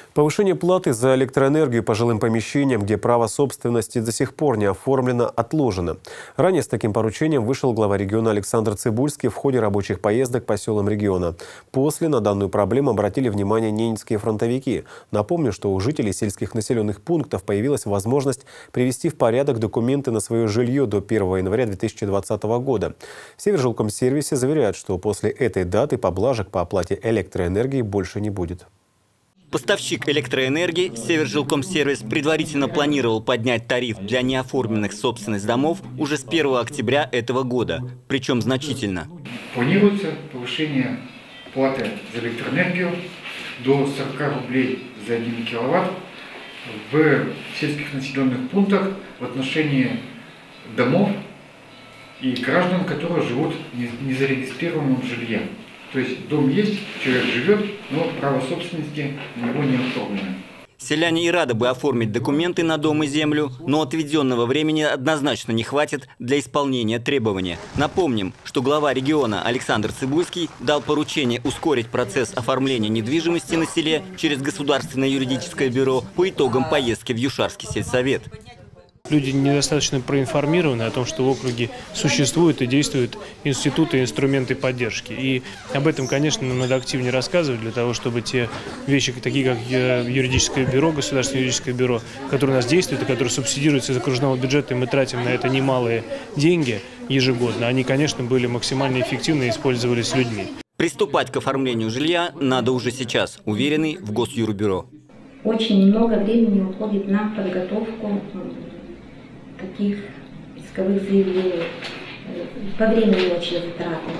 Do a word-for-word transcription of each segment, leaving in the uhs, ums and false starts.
Повышение платы за электроэнергию по жилым помещениям, где право собственности до сих пор не оформлено, отложено. Ранее с таким поручением вышел глава региона Александр Цыбульский в ходе рабочих поездок по селам региона. После на данную проблему обратили внимание ненецкие фронтовики. Напомню, что у жителей сельских населенных пунктов появилась возможность привести в порядок документы на свое жилье до первого января две тысячи двадцатого года. В Севержилкомсервисе заверяют, что после этой даты поблажек по оплате электроэнергии больше не будет. Поставщик электроэнергии Севержилкомсервис предварительно планировал поднять тариф для неоформленных собственность домов уже с первого октября этого года, причем значительно. Планируется повышение платы за электроэнергию до сорока рублей за один киловатт в сельских населенных пунктах в отношении домов и граждан, которые живут в незарегистрированном жилье. То есть дом есть, человек живет, но право собственности на него не оформлено. Селяне и рады бы оформить документы на дом и землю, но отведенного времени однозначно не хватит для исполнения требования. Напомним, что глава региона Александр Цыбульский дал поручение ускорить процесс оформления недвижимости на селе через Государственное юридическое бюро по итогам поездки в Юшарский сельсовет. Люди недостаточно проинформированы о том, что в округе существуют и действуют институты и инструменты поддержки. И об этом, конечно, нам надо активнее рассказывать, для того, чтобы те вещи, такие как юридическое бюро, государственное юридическое бюро, которые у нас действуют и которые субсидируются из окружного бюджета, и мы тратим на это немалые деньги ежегодно, они, конечно, были максимально эффективны и использовались людьми. Приступать к оформлению жилья надо уже сейчас, уверены в Госюрбюро. Очень много времени уходит на подготовку таких исковых заявлений. По времени очень затратно.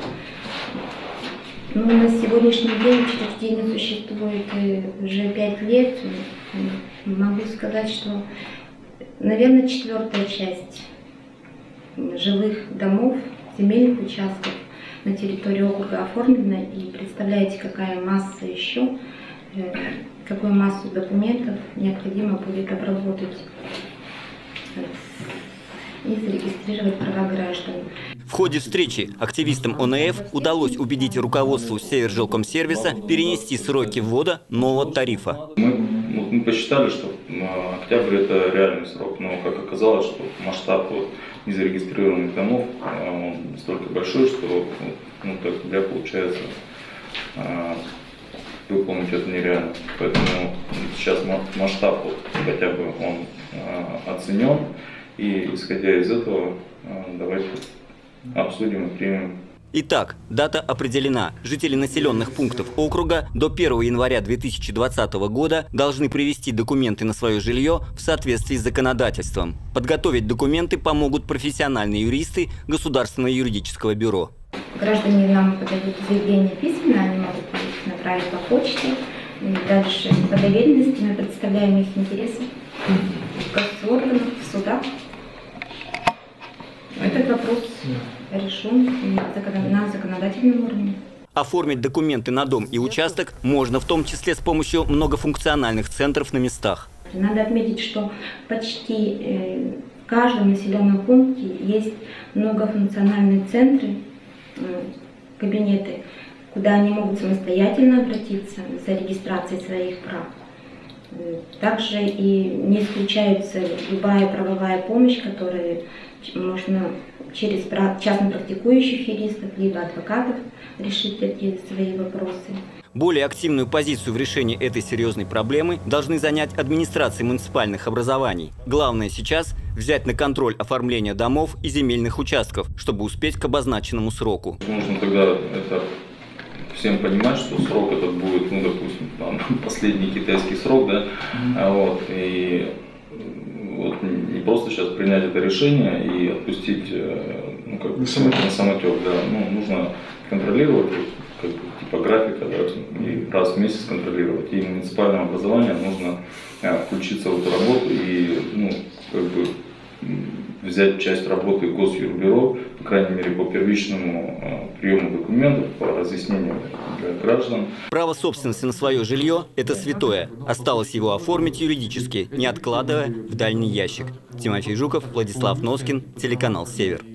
Но на сегодняшний день учреждение существует уже пять лет. Могу сказать, что, наверное, четвертая часть жилых домов, земельных участков на территории округа оформлена. И представляете, какая масса еще, какую массу документов необходимо будет обработать и зарегистрировать права граждан. В ходе встречи активистам О Н Ф удалось убедить руководству Севержилкомсервиса перенести сроки ввода нового тарифа. Мы, мы посчитали, что октябрь – это реальный срок, но как оказалось, что масштаб вот, незарегистрированных домов он столько большой, что ну, до октября получается выполнить это нереально. Поэтому сейчас масштаб вот, хотя бы он оценен. И исходя из этого, давайте обсудим и примем. Итак, дата определена. Жители населенных пунктов округа до первого января две тысячи двадцатого года должны привести документы на свое жилье в соответствии с законодательством. Подготовить документы помогут профессиональные юристы Государственного юридического бюро. Граждане нам подают заявление письменно, они могут их направить по почте. И дальше по доверенности мы представляем их интересы в госорганах, в судах. Этот вопрос решен на законодательном уровне. Оформить документы на дом и участок можно в том числе с помощью многофункциональных центров на местах. Надо отметить, что почти в каждом населенном пункте есть многофункциональные центры, кабинеты, куда они могут самостоятельно обратиться за регистрацией своих прав. Также и не исключается любая правовая помощь, которая можно через частно практикующих юристов, либо адвокатов решить эти свои вопросы. Более активную позицию в решении этой серьезной проблемы должны занять администрации муниципальных образований. Главное сейчас взять на контроль оформление домов и земельных участков, чтобы успеть к обозначенному сроку. Нужно тогда это всем понимать, что срок этот будет, ну, допустим, там, последний китайский срок, да, mm-hmm. вот, и вот, не просто сейчас принять это решение и отпустить, ну, как бы, на самотек, да, ну, нужно контролировать, как бы, типа графика, да, и раз в месяц контролировать, и муниципальное образование нужно а, включиться в эту работу и, ну, как бы, взять часть работы Госюрбюро, по крайней мере, по первичному э, приему документов, по разъяснению для граждан. Право собственности на свое жилье – это святое. Осталось его оформить юридически, не откладывая в дальний ящик. Тимофей Жуков, Владислав Носкин, телеканал «Север».